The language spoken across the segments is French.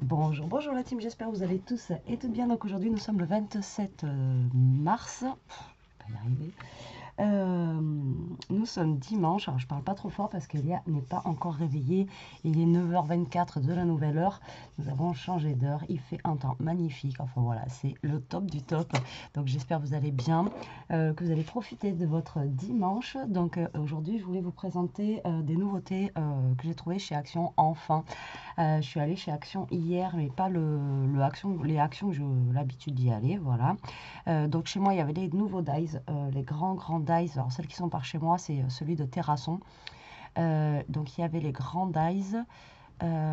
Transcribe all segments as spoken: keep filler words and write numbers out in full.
Bonjour, bonjour la team, j'espère que vous allez tous et toutes bien. Donc aujourd'hui nous sommes le vingt-sept mars, Pff, je vais pas y arriver. Euh, nous sommes dimanche, alors je parle pas trop fort parce qu'Elia n'est pas encore réveillée. Il est neuf heures vingt-quatre de la nouvelle heure. Nous avons changé d'heure. Il fait un temps magnifique. Enfin voilà, c'est le top du top. Donc j'espère que vous allez bien, euh, que vous allez profiter de votre dimanche. Donc euh, aujourd'hui, je voulais vous présenter euh, des nouveautés euh, que j'ai trouvées chez Action enfin. Euh, je suis allée chez Action hier, mais pas le, le Action, les Actions que j'ai l'habitude d'y aller. Voilà. Euh, donc chez moi, il y avait les nouveaux dies, euh, les grands, grands dies. Alors celles qui sont par chez moi, c'est celui de Terrasson. Euh, donc il y avait les grands dies. Euh,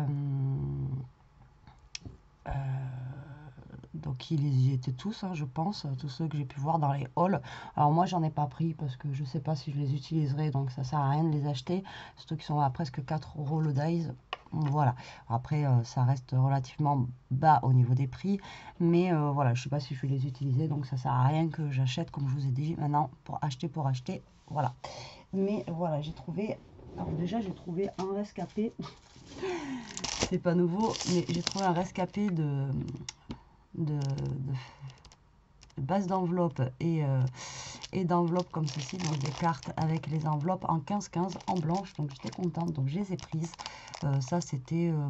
euh, donc ils y étaient tous, hein, je pense, tous ceux que j'ai pu voir dans les halls. Alors moi, j'en ai pas pris parce que je sais pas si je les utiliserai, donc ça sert à rien de les acheter. Surtout qu'ils sont à presque quatre euros le dies. Voilà. Après, euh, ça reste relativement bas au niveau des prix, mais euh, voilà, je sais pas si je vais les utiliser, donc ça sert à rien que j'achète, comme je vous ai dit maintenant, pour acheter pour acheter. Voilà. Mais voilà, j'ai trouvé. Alors déjà, j'ai trouvé un rescapé. C'est pas nouveau, mais j'ai trouvé un rescapé de de, de, de base d'enveloppe et, euh, et d'enveloppe comme ceci, donc des cartes avec les enveloppes en quinze quinze en blanche, donc j'étais contente, donc je les ai prises. Euh, ça c'était euh,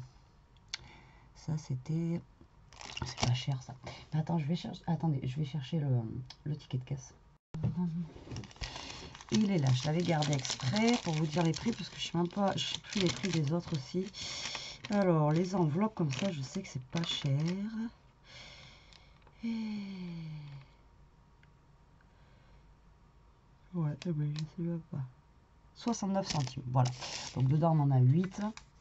ça c'était c'est pas cher ça. Mais attends, je vais chercher, attendez, je vais chercher le, le ticket de caisse. Il est là, je l'avais gardé exprès pour vous dire les prix parce que je sais même pas, je sais plus les prix des autres aussi. Alors les enveloppes comme ça, je sais que c'est pas cher. Et... ouais, eh ben, je sais même pas. soixante-neuf centimes, voilà. Donc dedans on en a huit.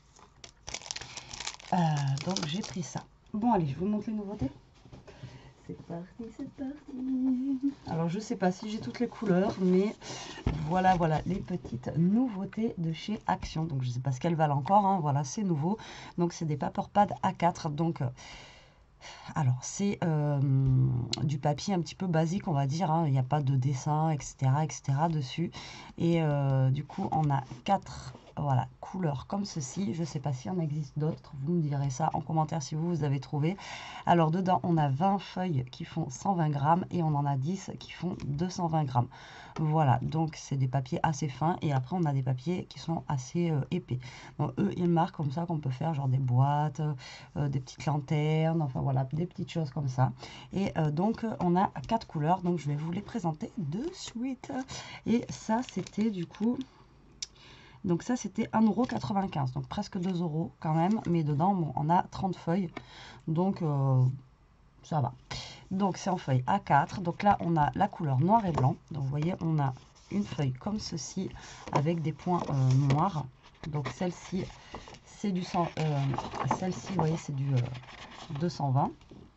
Euh, donc j'ai pris ça. Bon allez, je vous montre les nouveautés. C'est parti, c'est parti. Alors je sais pas si j'ai toutes les couleurs, mais voilà, voilà les petites nouveautés de chez Action. Donc je sais pas ce qu'elles valent encore, hein. Voilà, c'est nouveau. Donc c'est des paper pads A quatre. Donc alors c'est euh, du papier un petit peu basique, on va dire, hein. Il n'y a pas de dessin, etc, etc dessus. Et euh, du coup on a quatre, voilà, couleurs comme ceci. Je ne sais pas s'il y en existe d'autres, vous me direz ça en commentaire si vous, vous avez trouvé. Alors dedans on a vingt feuilles qui font cent vingt grammes et on en a dix qui font deux cent vingt grammes. Voilà, donc c'est des papiers assez fins et après on a des papiers qui sont assez euh, épais. Donc eux ils marquent comme ça qu'on peut faire genre des boîtes, euh, des petites lanternes, enfin voilà, des petites choses comme ça. Et euh, donc on a quatre couleurs, donc je vais vous les présenter de suite. Et ça c'était du coup... donc ça c'était un euro quatre-vingt-quinze, donc presque deux euros quand même, mais dedans bon, on a trente feuilles, donc euh, ça va. Donc c'est en feuille A quatre, donc là on a la couleur noir et blanc, donc vous voyez on a une feuille comme ceci avec des points euh, noirs, donc celle-ci c'est du cent, euh, celle-ci vous voyez c'est du euh, deux cent vingt,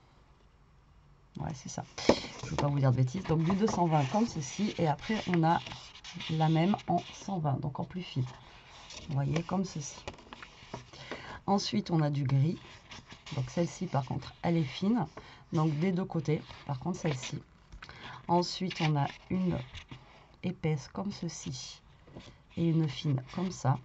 ouais c'est ça, je ne veux pas vous dire de bêtises, donc du deux cent vingt comme ceci, et après on a la même en cent vingt, donc en plus fine. Vous voyez, comme ceci. Ensuite, on a du gris. Donc celle-ci, par contre, elle est fine. Donc des deux côtés. Par contre, celle-ci. Ensuite, on a une épaisse comme ceci. Et une fine comme ça.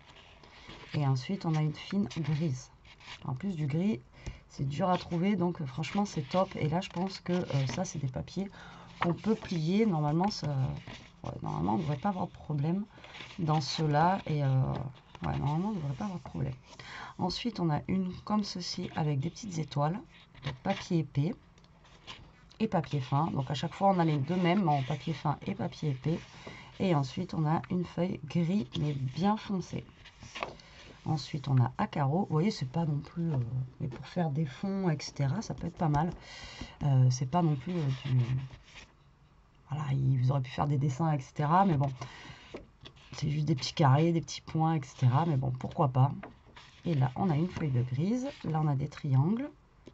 Et ensuite, on a une fine grise. En plus du gris, c'est dur à trouver. Donc franchement, c'est top. Et là, je pense que euh, ça, c'est des papiers qu'on peut plier. Normalement, ça... ouais, normalement, on ne devrait pas avoir de problème dans ceux-là. Et... Euh... ouais, normalement, on ne devrait pas avoir de problème. Ensuite, on a une comme ceci avec des petites étoiles, donc papier épais et papier fin. Donc à chaque fois, on a les deux mêmes en papier fin et papier épais. Et ensuite, on a une feuille gris mais bien foncée. Ensuite, on a à carreaux. Vous voyez, c'est pas non plus... Euh, mais pour faire des fonds, et cetera, ça peut être pas mal. Euh, c'est pas non plus euh, du... voilà, ils auraient pu faire des dessins, et cetera. Mais bon, c'est juste des petits carrés, des petits points, et cetera. Mais bon, pourquoi pas. Et là, on a une feuille de grise. Là, on a des triangles.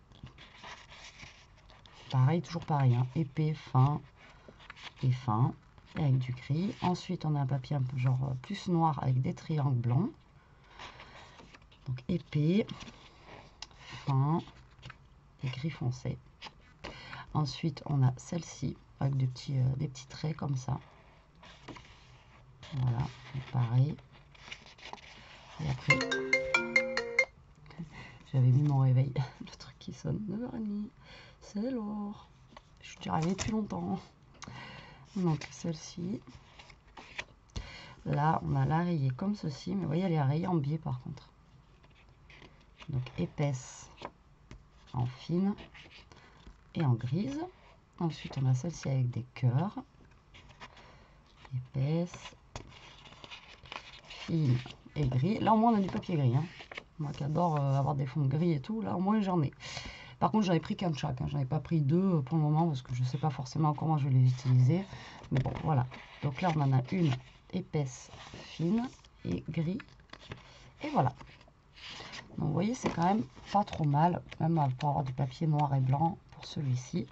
Pareil, toujours pareil. Hein. Épais, fin et fin. Et avec du gris. Ensuite, on a un papier un peu genre plus noir avec des triangles blancs. Donc épais, fin et gris foncé. Ensuite, on a celle-ci avec des petits, euh, des petits traits comme ça. Voilà, pareil. Et après... J'avais mis mon réveil. Le truc qui sonne. neuf heures trente. C'est lourd. Je suis déjà arrivée depuis longtemps. Donc celle-ci. Là, on a la rayée comme ceci. Mais vous voyez, elle est rayée en biais par contre. Donc épaisse en fine et en grise. Ensuite, on a celle-ci avec des cœurs. Épaisse, fine et gris. Là, au moins, on a du papier gris. Hein. Moi qui adore euh, avoir des fonds gris et tout, là, au moins, j'en ai. Par contre, j'en ai pris qu'un de chaque. Hein. J'en ai pas pris deux pour le moment parce que je ne sais pas forcément comment je vais les utiliser. Mais bon, voilà. Donc là, on en a une épaisse, fine et gris. Et voilà. Donc, vous voyez, c'est quand même pas trop mal. Même pour avoir du papier noir et blanc pour celui-ci.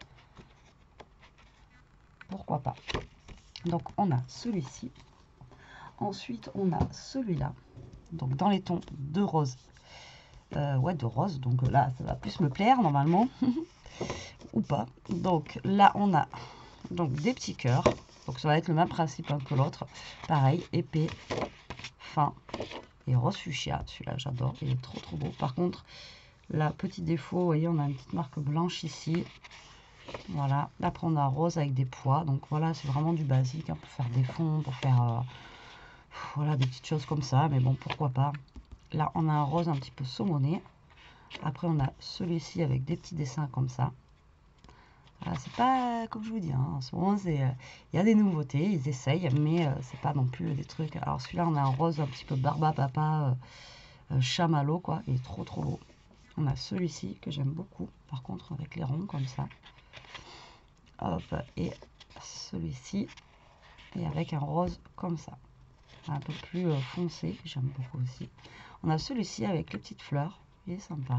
Pourquoi pas. Donc, on a celui-ci. Ensuite, on a celui-là. Donc, dans les tons de rose. Euh, ouais, de rose. Donc là, ça va plus me plaire, normalement. Ou pas. Donc, là, on a donc des petits cœurs. Donc, ça va être le même principe hein, que l'autre. Pareil, épais, fin et rose fuchsia. Celui-là, j'adore. Il est trop, trop beau. Par contre, là, petit défaut, vous voyez, on a une petite marque blanche ici. Voilà. Après, on a rose avec des pois. Donc, voilà, c'est vraiment du basique hein, pour faire des fonds, pour faire... Euh, voilà, des petites choses comme ça. Mais bon, pourquoi pas. Là, on a un rose un petit peu saumoné. Après, on a celui-ci avec des petits dessins comme ça. Voilà, c'est pas, comme je vous dis, hein, en ce moment, il euh, y a des nouveautés, ils essayent, mais euh, c'est pas non plus des trucs. Alors, celui-là, on a un rose un petit peu barba papa, euh, euh, chamallow, quoi. Il est trop, trop beau. On a celui-ci que j'aime beaucoup, par contre, avec les ronds comme ça. Hop, et celui-ci, et avec un rose comme ça. Un peu plus euh, foncé, j'aime beaucoup aussi. On a celui-ci avec les petites fleurs, il est sympa.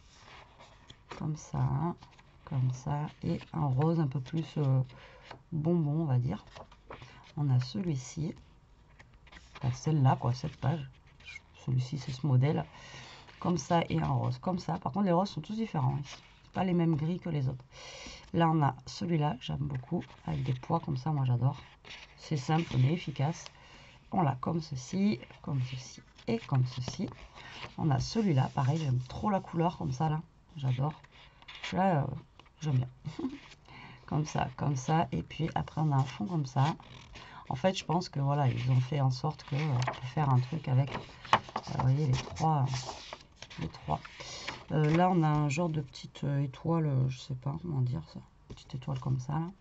Comme ça, comme ça, et un rose un peu plus euh, bonbon, on va dire. On a celui-ci, enfin, celle-là, quoi, cette page. Celui-ci, c'est ce modèle. Comme ça, et un rose, comme ça. Par contre, les roses sont tous différents ici. Pas les mêmes gris que les autres. Là, on a celui-là, j'aime beaucoup, avec des pois comme ça, moi j'adore. C'est simple, mais efficace. On l'a comme ceci, comme ceci et comme ceci. On a celui-là, pareil, j'aime trop la couleur comme ça, là. J'adore. Là, euh, j'aime bien. Comme ça, comme ça. Et puis après, on a un fond comme ça. En fait, je pense que voilà, ils ont fait en sorte que euh, pour faire un truc avec, euh, vous voyez, les trois. Les trois. Euh, là, on a un genre de petite euh, étoile, euh, je sais pas comment dire ça. Petite étoile comme ça. Là.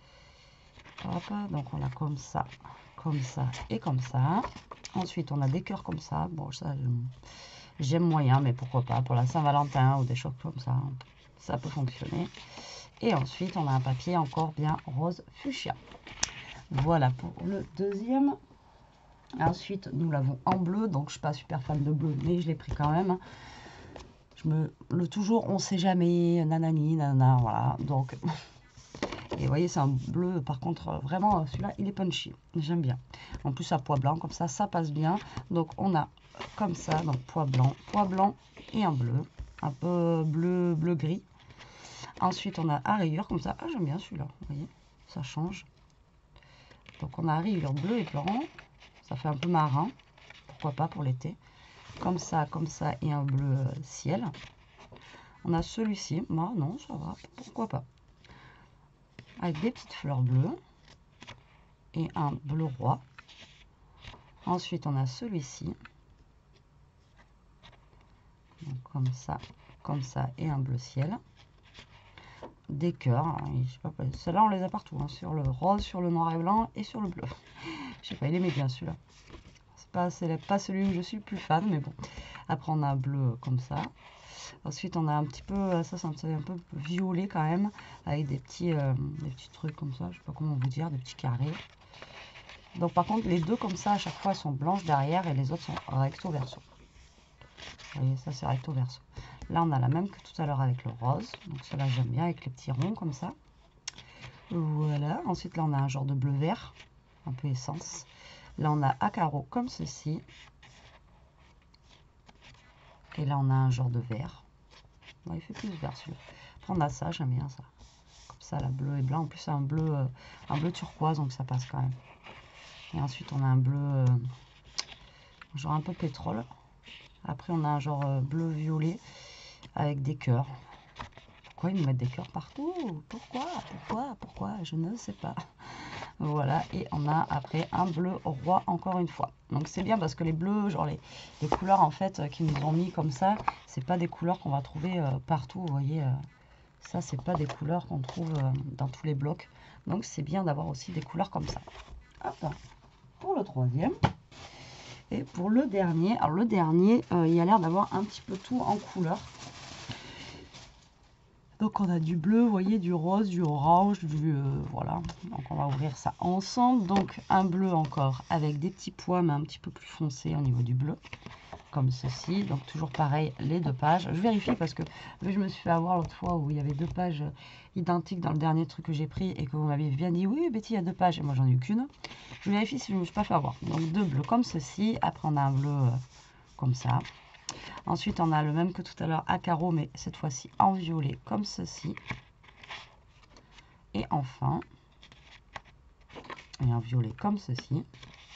Hop, donc on a comme ça, comme ça et comme ça. Ensuite, on a des cœurs comme ça. Bon, ça, j'aime moyen, mais pourquoi pas. Pour la Saint-Valentin ou des choses comme ça, ça peut fonctionner. Et ensuite, on a un papier encore bien rose fuchsia. Voilà pour le deuxième. Ensuite, nous l'avons en bleu. Donc, je ne suis pas super fan de bleu, mais je l'ai pris quand même. Je me, le toujours, on sait jamais, nanani, nanana, voilà. Donc... Et vous voyez, c'est un bleu, par contre, vraiment, celui-là, il est punchy. J'aime bien. En plus, à pois blanc, comme ça, ça passe bien. Donc, on a comme ça, donc pois blanc, pois blanc et un bleu. Un peu bleu, bleu-gris. Ensuite, on a à rayures, comme ça. Ah, j'aime bien celui-là, vous voyez, ça change. Donc, on a à rayures bleu et blanc. Ça fait un peu marin. Pourquoi pas pour l'été. Comme ça, comme ça, et un bleu ciel. On a celui-ci. Moi, non, ça va. Pourquoi pas. Avec des petites fleurs bleues et un bleu roi. Ensuite, on a celui-ci. Comme ça, comme ça et un bleu ciel. Des cœurs. Hein, ceux-là, on les a partout. Hein, sur le rose, sur le noir et blanc et sur le bleu. Je sais pas, il aimait bien celui-là. C'est pas, c'est pas celui où je suis le plus fan, mais bon. Après, on a un bleu comme ça. Ensuite, on a un petit peu, ça c'est un peu violet quand même, avec des petits, euh, des petits trucs comme ça, je sais pas comment vous dire, des petits carrés. Donc par contre, les deux comme ça, à chaque fois, sont blanches derrière et les autres sont recto verso. Vous voyez, ça c'est recto verso. Là, on a la même que tout à l'heure avec le rose. Donc cela j'aime bien avec les petits ronds comme ça. Voilà. Ensuite, là, on a un genre de bleu vert, un peu essence. Là, on a à carreaux comme ceci. Et là, on a un genre de vert. Ouais, il fait plus vert celui-là. Après, on a ça, j'aime bien ça. Comme ça, la bleu et blanc. En plus, c'est un bleu, euh, un bleu turquoise, donc ça passe quand même. Et ensuite, on a un bleu, euh, genre un peu pétrole. Après, on a un genre euh, bleu violet. avec des cœurs. Pourquoi ils nous mettent des cœurs partout? Pourquoi? Pourquoi? Pourquoi? Je ne sais pas. Voilà, et on a après un bleu roi encore une fois. Donc c'est bien parce que les bleus, genre les, les couleurs en fait qu'ils nous ont mis comme ça, c'est pas des couleurs qu'on va trouver euh, partout, vous voyez. Euh, ça, c'est pas des couleurs qu'on trouve euh, dans tous les blocs. Donc c'est bien d'avoir aussi des couleurs comme ça. Hop, pour le troisième. Et pour le dernier, alors le dernier, euh, il a l'air d'avoir un petit peu tout en couleur. Donc on a du bleu, vous voyez, du rose, du orange, du... Euh, voilà. Donc on va ouvrir ça ensemble. Donc un bleu encore avec des petits pois, mais un petit peu plus foncé au niveau du bleu. Comme ceci. Donc toujours pareil, les deux pages. Je vérifie parce que je me suis fait avoir l'autre fois où il y avait deux pages identiques dans le dernier truc que j'ai pris et que vous m'avez bien dit, oui Betty, il y a deux pages. Et moi j'en ai eu qu'une. Je vérifie si je ne me suis pas fait avoir. Donc deux bleus comme ceci. Après on a un bleu euh, comme ça. Ensuite, on a le même que tout à l'heure à carreaux, mais cette fois-ci en violet, comme ceci. Et enfin, et en violet, comme ceci.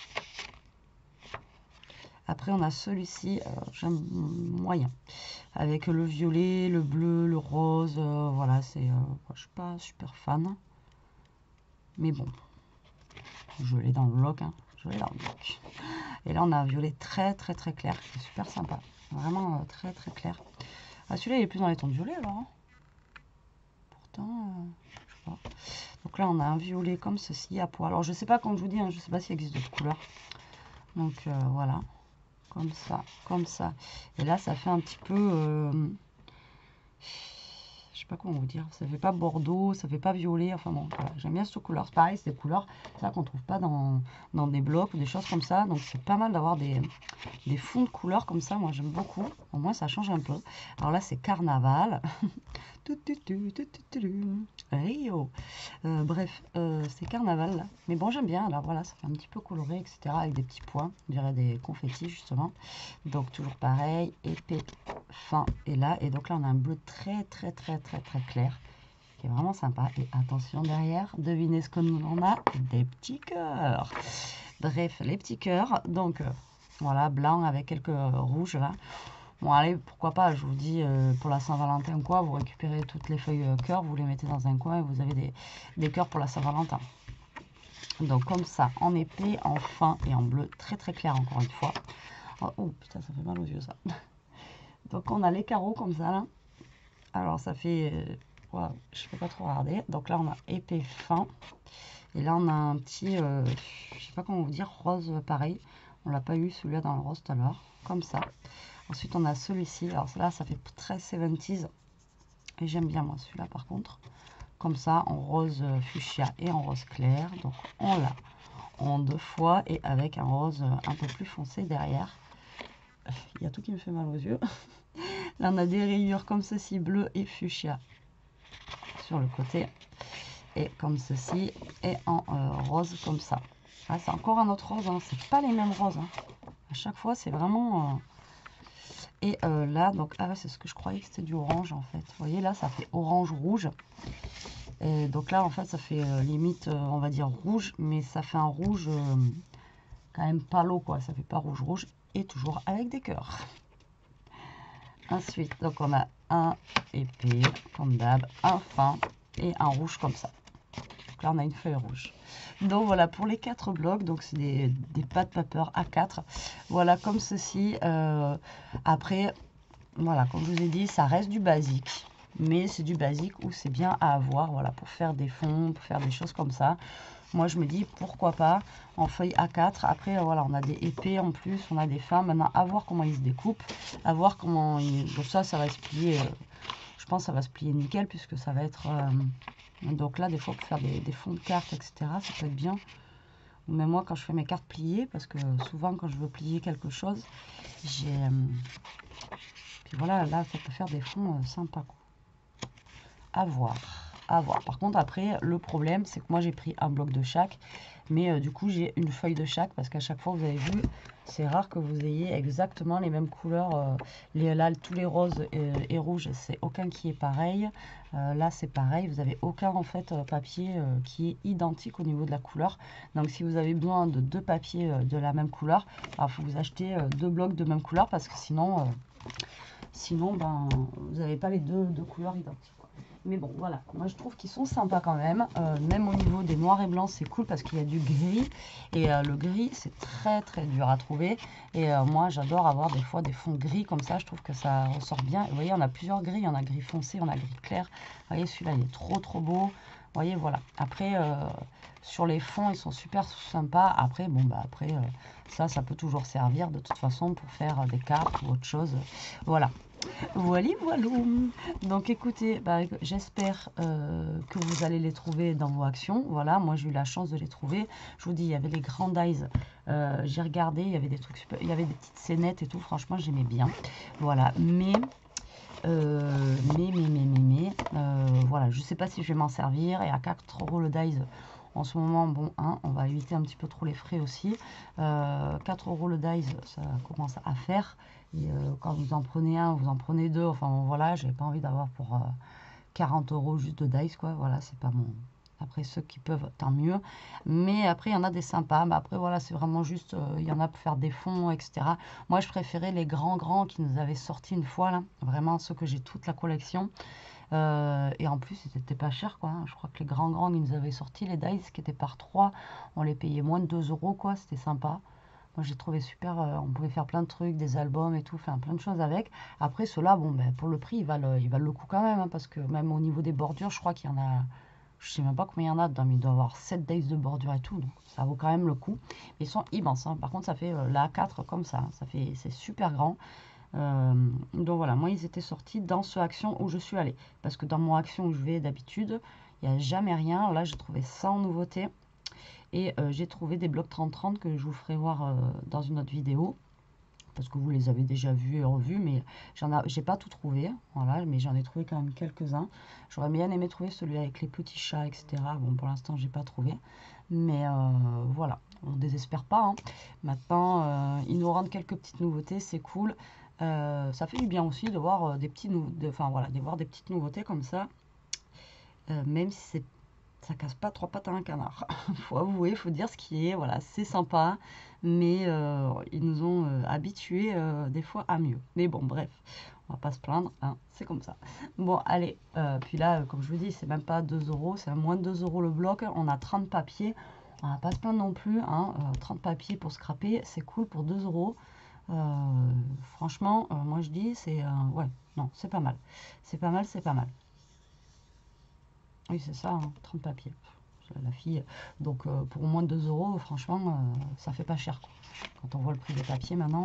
Après, on a celui-ci, euh, j'aime moyen, avec le violet, le bleu, le rose. Euh, voilà, c'est, euh, je suis pas super fan, mais bon, je l'ai dans le bloc, hein, je l'ai dans le bloc. Et là, on a un violet très, très, très clair, c'est super sympa. Vraiment euh, très très clair. Ah, celui-là il est plus dans les tons de violet alors. Hein. Pourtant, euh, je sais pas. Donc là on a un violet comme ceci à pois. Alors je sais pas, comme je vous dis, hein, je sais pas s'il existe d'autres couleurs. Donc euh, voilà, comme ça, comme ça. Et là ça fait un petit peu, euh, je sais pas comment vous dire. Ça fait pas bordeaux, ça fait pas violet. Enfin bon, voilà. J'aime bien cette couleur. C'est pareil, c'est des couleurs ça qu'on trouve pas dans, dans des blocs ou des choses comme ça. Donc c'est pas mal d'avoir des des fonds de couleurs comme ça, moi j'aime beaucoup, au moins ça change un peu. Alors là c'est carnaval, Rio, euh, bref, euh, c'est carnaval là, mais bon j'aime bien, alors voilà, ça fait un petit peu coloré, et cetera, avec des petits points, on dirait des confettis justement, donc toujours pareil, épais, fin, et là, et donc là on a un bleu très très très très très clair, qui est vraiment sympa, et attention derrière, devinez ce qu'on en a, des petits cœurs. Bref, les petits cœurs, donc... Euh, voilà, blanc avec quelques rouges là. Bon, allez, pourquoi pas, je vous dis, euh, pour la Saint-Valentin ou quoi, vous récupérez toutes les feuilles euh, cœur, vous les mettez dans un coin et vous avez des, des cœurs pour la Saint-Valentin. Donc, comme ça, en épais, en fin et en bleu, très très clair encore une fois. Oh, oh putain, ça fait mal aux yeux ça. Donc, on a les carreaux comme ça là. Alors, ça fait. Euh, wow, je ne peux pas trop regarder. Donc, là, on a épais, fin. Et là, on a un petit. Euh, je sais pas comment vous dire, rose pareil. On l'a pas eu celui-là dans le rose tout à l'heure, comme ça. Ensuite, on a celui-ci. Alors là, ça fait très soixante-dix. Et j'aime bien moi celui-là par contre. Comme ça, en rose fuchsia et en rose clair. Donc on l'a en deux fois et avec un rose un peu plus foncé derrière. Il y a tout qui me fait mal aux yeux. Là, on a des rayures comme ceci, bleu et fuchsia sur le côté. Et comme ceci, et en euh, rose comme ça. Ah, c'est encore un autre rose, hein. C'est pas les mêmes roses. Hein. À chaque fois, c'est vraiment... Euh... Et euh, là, donc, ah, c'est ce que je croyais que c'était du orange, en fait. Vous voyez, là, ça fait orange-rouge. Et donc là, en fait, ça fait euh, limite, euh, on va dire rouge, mais ça fait un rouge euh, quand même palo, quoi. Ça fait pas rouge-rouge, et toujours avec des cœurs. Ensuite, donc on a un épais, comme d'hab, un fin, et un rouge comme ça. Donc là, on a une feuille rouge. Donc voilà pour les quatre blocs, donc c'est des, des pâtes vapeur A quatre, voilà comme ceci. Euh, après, voilà, comme je vous ai dit, ça reste du basique, mais c'est du basique où c'est bien à avoir, voilà, pour faire des fonds, pour faire des choses comme ça. Moi je me dis pourquoi pas en feuille A quatre. Après voilà, on a des épais en plus, on a des fins. Maintenant à voir comment ils se découpent, à voir comment ils... donc ça ça va se plier, euh, je pense que ça va se plier nickel puisque ça va être euh, donc là, des fois, pour faire des, des fonds de cartes, et cetera, ça peut être bien. Mais moi, quand je fais mes cartes pliées, parce que souvent, quand je veux plier quelque chose, j'ai... Euh, puis voilà, là, ça peut faire des fonds euh, sympas, quoi. À voir, à voir. Par contre, après, le problème, c'est que moi, j'ai pris un bloc de chaque. Mais euh, du coup, j'ai une feuille de chaque, parce qu'à chaque fois, vous avez vu, c'est rare que vous ayez exactement les mêmes couleurs. Euh, les, là, tous les roses et, et rouges, c'est aucun qui est pareil. Euh, là, c'est pareil. Vous n'avez aucun, en fait, papier euh, qui est identique au niveau de la couleur. Donc, si vous avez besoin de deux papiers euh, de la même couleur, il faut vous acheter euh, deux blocs de même couleur, parce que sinon... Euh, Sinon, ben, vous n'avez pas les deux, deux couleurs identiques, quoi. Mais bon, voilà, moi je trouve qu'ils sont sympas quand même. Euh, même au niveau des noirs et blancs, c'est cool parce qu'il y a du gris. Et euh, le gris, c'est très très dur à trouver. Et euh, moi, j'adore avoir des fois des fonds gris comme ça. Je trouve que ça ressort bien. Et vous voyez, on a plusieurs gris. On a gris foncé, on a gris clair. Vous voyez, celui-là, il est trop trop beau. Vous voyez, voilà. Après, euh, sur les fonds, ils sont super sympas. Après, bon, bah après, euh, ça, ça peut toujours servir de toute façon pour faire des cartes ou autre chose. Voilà. Voilà, voilà. Donc écoutez, bah, j'espère euh, que vous allez les trouver dans vos actions. Voilà, moi j'ai eu la chance de les trouver. Je vous dis, il y avait les Grand Eyes. Euh, j'ai regardé, il y avait des trucs super, il y avait des petites scénettes et tout. Franchement, j'aimais bien. Voilà, mais euh, mais mais mais mais mais euh, voilà, je sais pas si je vais m'en servir. Et à quatre euros le dice. En ce moment, bon, hein, on va éviter un petit peu trop les frais aussi. Euh, quatre euros le dice, ça commence à faire. Et euh, quand vous en prenez un, vous en prenez deux. Enfin, bon, voilà, j'ai pas envie d'avoir pour euh, quarante euros juste de dice, quoi. Voilà, c'est pas mon. Après, ceux qui peuvent, tant mieux. Mais après, il y en a des sympas. Mais après, voilà, c'est vraiment juste, euh, il y en a pour faire des fonds, et cetera. Moi, je préférais les grands, grands qui nous avaient sorti une fois, là. Vraiment, ceux que j'ai toute la collection. Euh, et en plus, c'était pas cher, quoi. Hein. Je crois que les grands grands, ils nous avaient sorti les dice qui étaient par trois. On les payait moins de deux euros, quoi. C'était sympa. Moi, j'ai trouvé super. Euh, on pouvait faire plein de trucs, des albums et tout, faire plein de choses avec. Après, ceux-là, bon, ben, pour le prix, ils valent, ils valent le coup quand même. Hein, parce que même au niveau des bordures, je crois qu'il y en a. Je sais même pas combien il y en a dedans, mais il doit y avoir sept dice de bordure et tout. Donc, ça vaut quand même le coup. Ils sont immenses. Hein. Par contre, ça fait euh, la A quatre comme ça. Hein. Ça fait, c'est super grand. Euh, donc voilà, moi ils étaient sortis dans ce action où je suis allée. Parce que dans mon action où je vais d'habitude, il n'y a jamais rien. Là j'ai trouvé cent nouveautés. Et euh, j'ai trouvé des blocs trente trente que je vous ferai voir euh, dans une autre vidéo. Parce que vous les avez déjà vus et revus, mais j'en ai, j'ai pas tout trouvé. Voilà, mais j'en ai trouvé quand même quelques-uns. J'aurais bien aimé trouver celui avec les petits chats, et cetera. Bon, pour l'instant, j'ai pas trouvé. Mais euh, voilà, on désespère pas. Hein. Maintenant, euh, ils nous rendent quelques petites nouveautés, c'est cool. Euh, ça fait du bien aussi de voir euh, des petits nou- de, enfin voilà, de voir des petites nouveautés comme ça, euh, même si c'est ça casse pas trois pattes à un canard. Faut avouer, faut dire ce qui est. Voilà, c'est sympa, mais euh, ils nous ont euh, habitués euh, des fois à mieux. Mais bon, bref, on va pas se plaindre, hein, c'est comme ça. Bon, allez, euh, puis là, comme je vous dis, c'est même pas deux euros, c'est à moins de deux euros le bloc. On a trente papiers, on va pas se plaindre non plus. Hein, euh, trente papiers pour scraper, c'est cool pour deux euros. Euh, franchement, euh, moi je dis, c'est euh, ouais, non, c'est pas mal. C'est pas mal, c'est pas mal. Oui, c'est ça, hein, trente papiers. La fille, donc euh, pour moins de deux euros, franchement, euh, ça fait pas cher, quoi. Quand on voit le prix des papiers maintenant.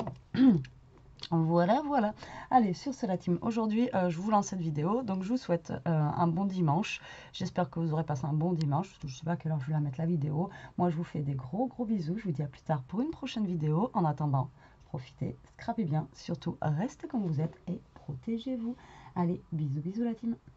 Voilà, voilà. Allez, sur ce, la team, aujourd'hui, euh, je vous lance cette vidéo. Donc, je vous souhaite euh, un bon dimanche. J'espère que vous aurez passé un bon dimanche. Parce que je sais pas à quelle heure je vais la mettre la vidéo. Moi, je vous fais des gros, gros bisous. Je vous dis à plus tard pour une prochaine vidéo. En attendant, profitez, scrapez bien. Surtout, restez comme vous êtes et protégez-vous. Allez, bisous, bisous, la team.